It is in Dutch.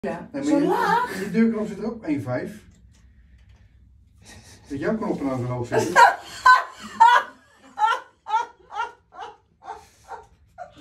Ja. Nee, Zo laag? In die deurknop zit er ook 1,5. Dat jouw knoppen nou zo hoog zitten.